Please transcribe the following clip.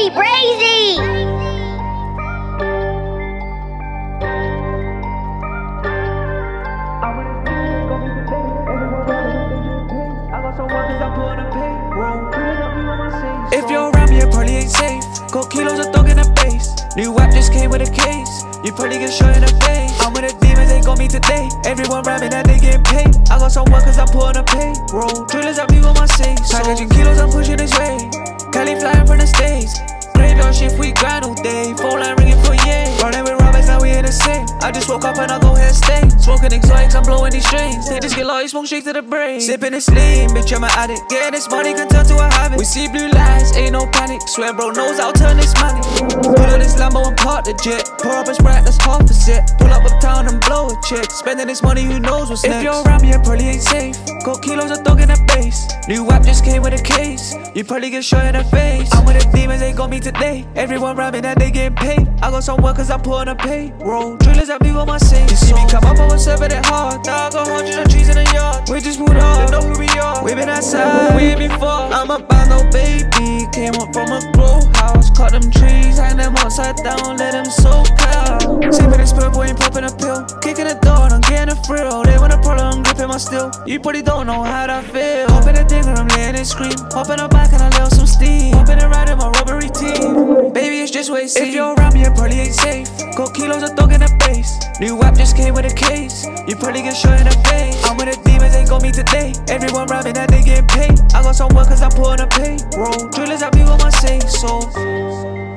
Brazy, Brazy. If you're around me, it probably ain't safe. Got kilos of dog in the base. New WAP just came with a case. You probably get shot in the face. I'm with the demons, they got me today. Everyone rapping that they get paid. I got some workers, I put on a payroll. Drillers at me with my safe. Packaging kilos, I'm pushing this way. Cali flying from the States. Graveyard shift, we grind all day. Phone line ringing for yay. Running with robbers, now we in the same. I just woke up and I go ahead stay. Smoking exotics, I'm blowing these strings. Take this get low, you smoke straight to the brain. Sipping this lean, bitch, I'm an addict. Getting this money can turn to a habit. We see blue lights, ain't no panic. Swear bro knows I'll turn this money. Pull up this Lambo and park the jet. Pour up a Sprite, that's half a set. Pull up uptown and blow a check. Spending this money, who knows what's next. If you're around me, it probably ain't safe. Got kilos of dog in the base. New WAP just came with a case. You probably get shot in the face. I'm with the demons, they got me today. Everyone rapping that they get paid. I got some workers, I put on a payroll. Drillers at me with my safe. You see me come up, I was serving it hard. Now I got hundreds of trees in the yard. We just moved on, they know who we are. We been outside, we ain't before. I'm a bando baby. Came up from a grow house. Cut them trees, hang them upside down, let them soak out. Sipping this purple, ain't popping a pill. Kicking the door, I'm getting a thrill. They want a problem, I'm gripping my steel. You probably don't know how that feel. Hop in the thing and I'm laying and scream. Hop in the back and I lay some steam. Hop in the ride in my robbery team. Baby, it's just wait, see. If you're around me, it probably ain't safe. Got kilos of dog in the base. New WAP just came with a case. You probably get shot in the face. I'm with the demons, they got me today. Everyone rapping that they get paid. I got some workers, I put on a payroll. Drillers at me with my safe, so